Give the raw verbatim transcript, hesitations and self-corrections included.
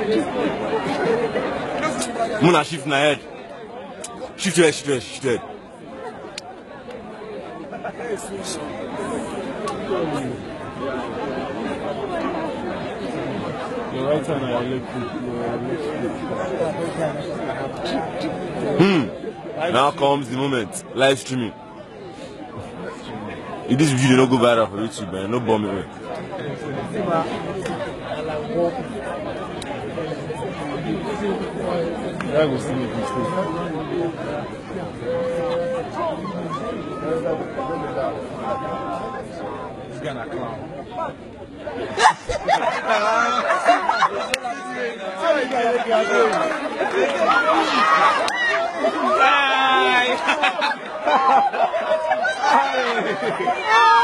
Muna shift my head. Shift your head, shift your head, shift your head. Your right hand and your left. Hmm. Now comes the moment. Live streaming. If this video don't go viral for YouTube, man, no bomb it. That was the mistake. He's gonna clown. Bye.